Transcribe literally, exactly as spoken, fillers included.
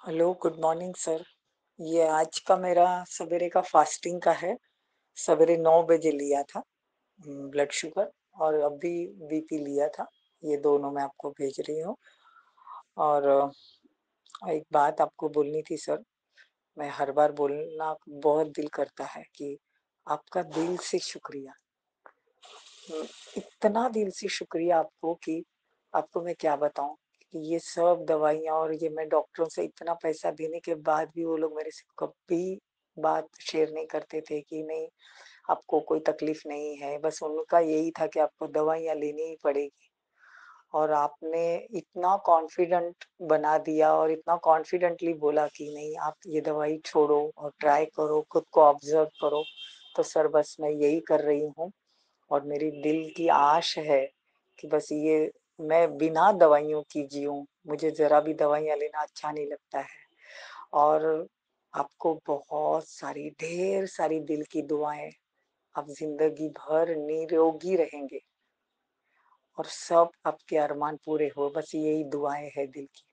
Hello, good morning sir. ये आज का मेरा सवेरे का फास्टिंग का है। सवेरे नौ बजे लिया था ब्लड शुगर, और अभी बीपी लिया था। ये दोनों मैं आपको भेज रही हूँ। और अ, एक बात आपको बोलनी थी सर। मैं हर बार बोलना बहुत दिल करता है कि आपका दिल से शुक्रिया। हम्म, इतना दिल से शुक्रिया आपको कि आपको मैं क्या बताऊं कि ये सब दवाइयाँ और ये मैं डॉक्टरों से इतना पैसा देने के बाद भी वो लोग मेरे से कभी बात शेयर नहीं करते थे कि नहीं, आपको कोई तकलीफ नहीं है। बस उनका यही था कि आपको दवाइयाँ लेनी ही पड़ेगी। और आपने इतना कॉन्फिडेंट बना दिया और इतना कॉन्फिडेंटली बोला कि नहीं, आप ये दवाई छोड़ो और ट्राई करो, खुद को ऑब्जर्व करो। तो सर बस मैं यही कर रही हूँ। और मेरी दिल की आश है कि बस ये मैं बिना दवाइयों की जीऊं। मुझे जरा भी दवाइयाँ लेना अच्छा नहीं लगता है। और आपको बहुत सारी, ढेर सारी दिल की दुआएं। आप जिंदगी भर निरोगी रहेंगे और सब आपके अरमान पूरे हो, बस यही दुआएं है दिल की।